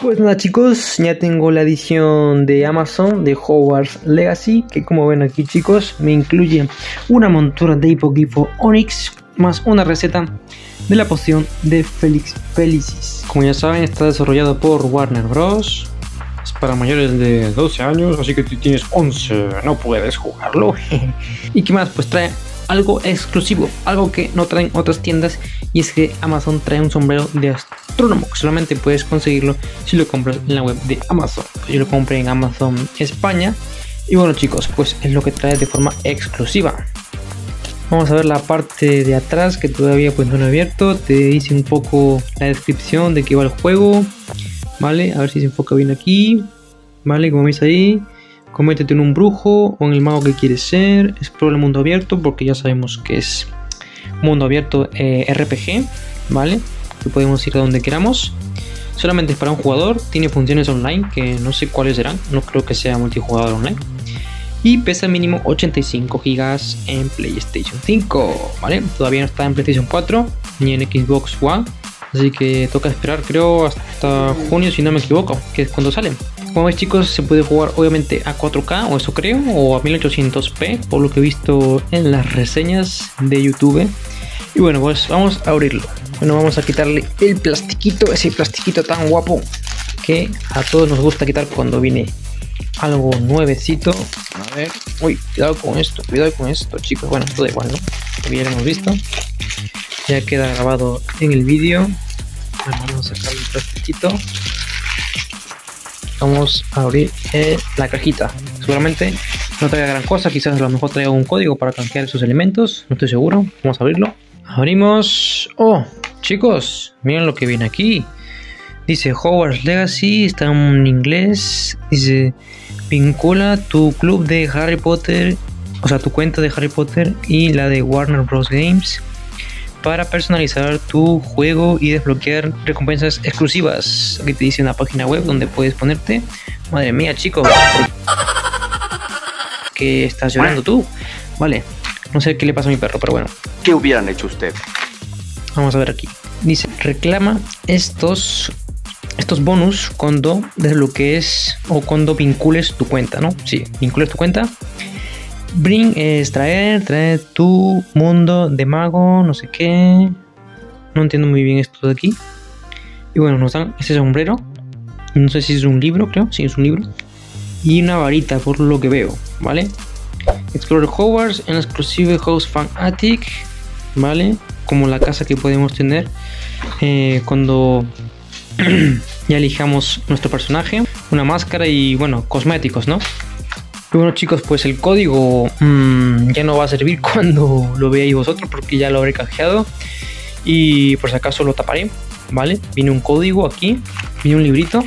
Pues nada chicos, ya tengo la edición de Amazon de Hogwarts Legacy, que como ven aquí chicos, me incluye una montura de hipogrifo Onix, más una receta de la poción de Felix Felicis. Como ya saben, está desarrollado por Warner Bros. Es para mayores de 12 años, así que si tienes 11 no puedes jugarlo. ¿Y qué más? Pues trae algo exclusivo, algo que no traen otras tiendas, y es que Amazon trae un sombrero de astrónomo que solamente puedes conseguirlo si lo compras en la web de Amazon. Yo lo compré en Amazon España y bueno chicos, pues es lo que trae de forma exclusiva. Vamos a ver la parte de atrás, que todavía pues no lo he abierto. Te dice un poco la descripción de qué va el juego, vale, a ver si se enfoca bien aquí, vale, como veis ahí. Conviértete en un brujo o en el mago que quieres ser. Explora el mundo abierto, porque ya sabemos que es mundo abierto RPG, ¿vale? Que podemos ir a donde queramos. Solamente es para un jugador. Tiene funciones online que no sé cuáles serán. No creo que sea multijugador online. Y pesa mínimo 85 GB en PlayStation 5, ¿vale? Todavía no está en PlayStation 4 ni en Xbox One. Así que toca esperar, creo, hasta junio si no me equivoco, que es cuando sale. Como veis chicos, se puede jugar obviamente a 4K, o eso creo, o a 1800p, por lo que he visto en las reseñas de YouTube. Y bueno, pues vamos a abrirlo. Bueno, vamos a quitarle el plastiquito, ese plastiquito tan guapo que a todos nos gusta quitar cuando viene algo nuevecito. A ver, uy, cuidado con esto chicos. Bueno, todo igual, ¿no? Como ya lo hemos visto, ya queda grabado en el vídeo. Bueno, vamos a sacar el plastiquito. Vamos a abrir la cajita. Seguramente no traiga gran cosa, quizás a lo mejor traiga un código para canjear esos elementos, no estoy seguro. Vamos a abrirlo. Abrimos. Oh, chicos, miren lo que viene aquí. Dice Hogwarts Legacy, está en inglés. Dice: vincula tu club de Harry Potter, o sea, tu cuenta de Harry Potter y la de Warner Bros. Games para personalizar tu juego y desbloquear recompensas exclusivas. Aquí te dice una página web donde puedes ponerte. Madre mía, chicos, ¿qué estás llorando tú? Vale, no sé qué le pasa a mi perro, pero bueno. ¿Qué hubieran hecho usted? Vamos a ver aquí. Dice: reclama estos bonus cuando desbloquees o cuando vincules tu cuenta, ¿no? Sí, vincules tu cuenta. Bring es traer tu mundo de mago, no sé qué. No entiendo muy bien esto de aquí. Y bueno, nos dan ese sombrero. No sé si es un libro, creo. Sí, es un libro. Y una varita, por lo que veo, ¿vale? Explore Hogwarts en Exclusive House Fan Attic, ¿vale? Como la casa que podemos tener cuando ya elijamos nuestro personaje. Una máscara y, bueno, cosméticos, ¿no? Y bueno chicos, pues el código ya no va a servir cuando lo veáis vosotros, porque ya lo habré canjeado. Y por si acaso lo taparé, ¿vale? Viene un código aquí, viene un librito.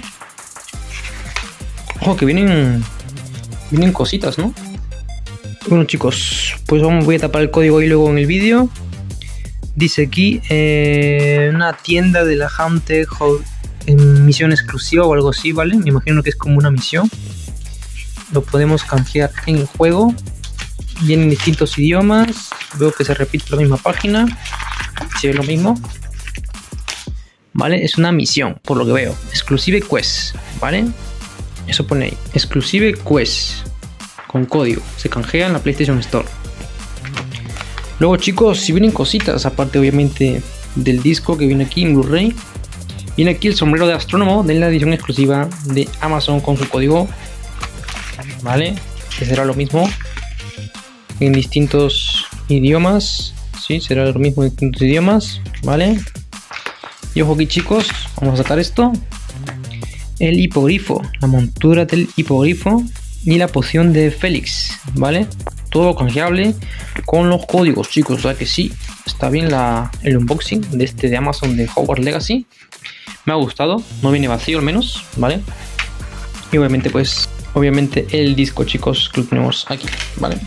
Ojo que vienen cositas, ¿no? Bueno chicos, pues voy a tapar el código ahí luego en el vídeo. Dice aquí una tienda de la Haunted en misión exclusiva o algo así, ¿vale? Me imagino que es como una misión. Lo podemos canjear en el juego. Vienen distintos idiomas. Veo que se repite la misma página. Si es lo mismo, vale, es una misión por lo que veo. Exclusive Quest, ¿vale? Eso pone ahí, Exclusive Quest, con código. Se canjea en la PlayStation Store. Luego chicos, si vienen cositas, aparte obviamente del disco que viene aquí en Blu-ray, viene aquí el sombrero de astrónomo de la edición exclusiva de Amazon con su código, ¿vale? Que será lo mismo en distintos idiomas. Sí, será lo mismo en distintos idiomas, ¿vale? Y ojo aquí chicos, vamos a sacar esto. El hipogrifo, la montura del hipogrifo y la poción de Félix, ¿vale? Todo canjeable con los códigos chicos, o sea que sí, está bien el unboxing de de Amazon de Hogwarts Legacy. Me ha gustado, no viene vacío al menos, ¿vale? Y obviamente pues, el disco chicos que lo ponemos aquí, ¿vale?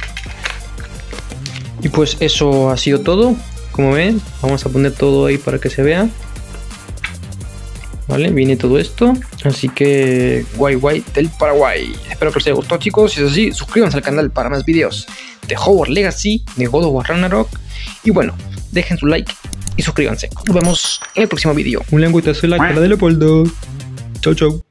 Y pues eso ha sido todo. Como ven, vamos a poner todo ahí para que se vea, ¿vale? Viene todo esto, así que guay del Paraguay. Espero que os haya gustado chicos, si es así, suscríbanse al canal para más vídeos de Hogwarts Legacy, de God of War Ragnarok. Y bueno, dejen su like y suscríbanse. Nos vemos en el próximo vídeo. Un lengüetazo en la cara de Leopoldo. Chau, chau.